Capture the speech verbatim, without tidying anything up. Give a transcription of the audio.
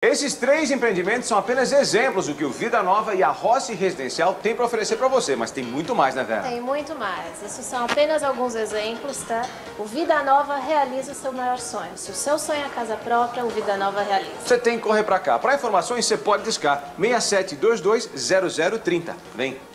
Esses três empreendimentos são apenas exemplos do que o Vida Nova e a Rossi Residencial tem para oferecer para você, mas tem muito mais, né, Vera? Tem muito mais. Isso são apenas alguns exemplos, tá? O Vida Nova realiza o seu maior sonho. Se o seu sonho é a casa própria, o Vida Nova realiza. Você tem que correr para cá. Para informações, você pode discar seis sete dois dois zero zero três zero. Vem.